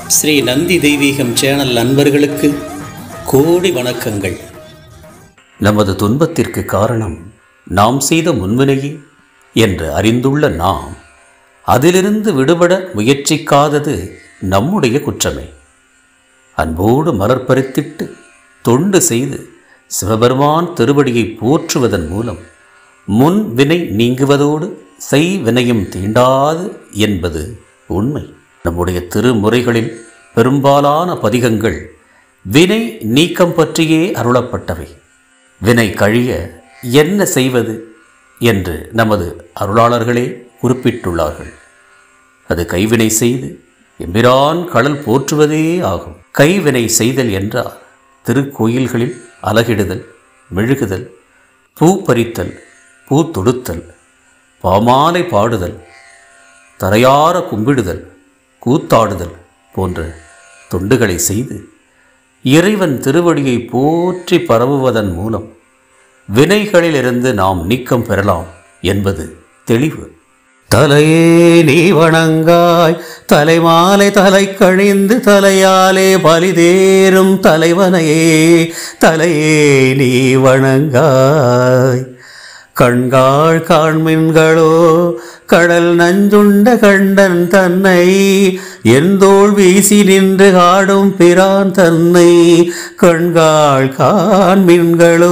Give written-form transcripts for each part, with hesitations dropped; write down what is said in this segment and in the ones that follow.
ஸ்ரீ நந்தி தெய்வீகம் channel நண்பர்களுக்கு கோடி வணக்கங்கள். நமது துன்பத்திற்கு காரணம் நாம் செய்த முன்வினையே என்று அறிந்துள்ள நாம் அதிலிருந்து விடுபட முயற்சிக்காதது நம்முடைய குற்றமே. அன்போடு மலர் பறித்திட்டு தொண்டு செய்து சிவபெருமான் திருவடியை போற்றுவதன் மூலம் முன் வினை நீங்குவதோடு செய்வினையும் தீண்டாது என்பது உண்மை. நம்முடைய திருமுறைகளில் பெரும்பாலான பதிகங்கள் வினை நீக்கம் பற்றியே அருளப்பட்டவை. வினை கழிய என்ன செய்வது என்று நமது அருளாளர்களே குறிப்பிட்டுள்ளார்கள். அது கைவினை செய்து எம்பிரான் கடல் போற்றுவதே ஆகும். கைவினை செய்தல் என்றால் திருக்கோயில்களில் அலகிடுதல், மெழுகுதல், பூ பறித்தல், பூ தொடுத்தல், பாமாலை பாடுதல், தரையார கும்பிடுதல், கூத்தாடுதல் போன்ற தொண்டுகளை செய்து இறைவன் திருவடியை போற்றி பரவுவதன் மூலம் வினைகளிலிருந்து நாம் நீக்கம் பெறலாம் என்பது தெளிவு. தலையே நீ வணங்காய், தலைமாலை தலை கழிந்து தலையாலே பலிதேறும் தலைவனையே தலையே நீ வணங்காய். கண்காள் காண்மின்களோ கடல் நஞ்சுண்ட கண்டன் தன்னை எந்தோள் வீசி நின்று ஆடும் பிரான் தன்னை கண்காள் காண்மின்களோ.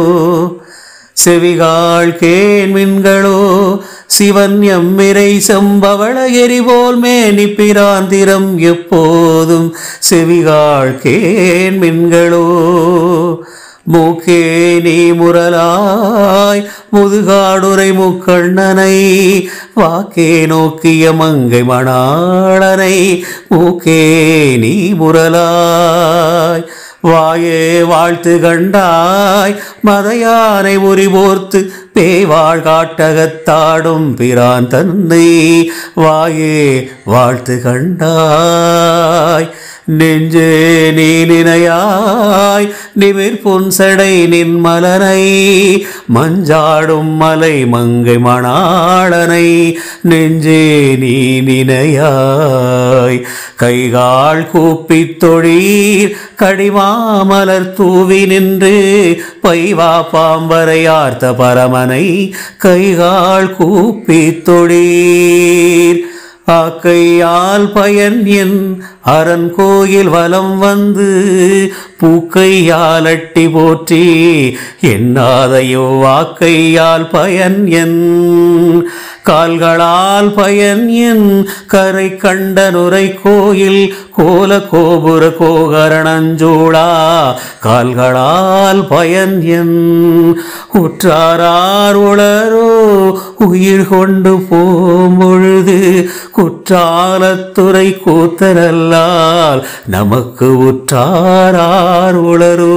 செவிகாள் கேண்மின்களோ சிவன் எம்மிரை செம்பவள எரிபோல் மேனி பிராந்திரம் எப்போதும் செவிகாள் கேண்மின்களோ. மூக்கே நீ முரலாய் முதுகாடுரை முக்கண்ணனை வாக்கே நோக்கிய மங்கை மணாளனை மூக்கே நீ முரலாய். வாயே வாழ்த்து கண்டாய் மதையானை உரிபோர்த்து பேய்வாழ் காட்டகத்தாடும் பிரான் தன்னை வாயே வாழ்த்து கண்டாய். நெஞ்சே நீ நினையாய் நிமிர் புன்சடை நின் மலனை மஞ்சாடும் மலை மங்கை மணாளனை நெஞ்சே நீ நினையாய். கைகால் கூப்பித் தொழீர் கடிமாமலர் தூவி நின்று பைவா பாம்பரையார்த்த பரமனை கைகால் கூப்பித் தொழீர். ஆக்கையால் பயன் என் அரண் கோயில் வலம் வந்து பூக்கையால் அட்டி போற்றி என்னாதையோ வாக்கையால் பயன் என் கால்களால் பயன் என் கரை கண்ட நுரை கோயில் கோல கோபுர கோகரணஞ்சூடா கால்களால் பயன் என் உற்றாரார் உளரோ உயிர் கொண்டு போம்பொழுது குற்றாலத்துறை கூத்தனல்லால் நமக்கு உற்றாரார் உளரோ.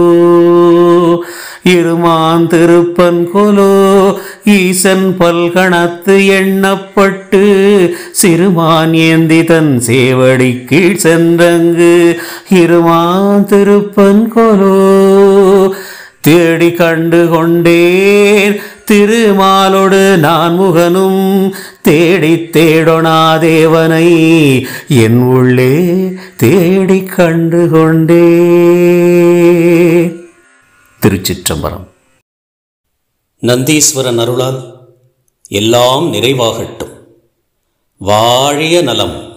இருமான் திருப்பன் கொலோ ஈசன் பல்கணத்து எண்ணப்பட்டு சிறுமான் ஏந்தி தன் சேவடி கீழ் சென்றங்கு இருமான் திருப்பன் கொலோ. தேடி கண்டு கொண்டேன் திருமாலோடு நான் முகனும் தேடி தேடொனா தேவனை என் உள்ளே தேடி கண்டு கொண்டே. திருச்சிற்றம்பலம். நந்தீஸ்வரன் அருளால் எல்லாம் நிறைவாகட்டும். வாழிய நலம்.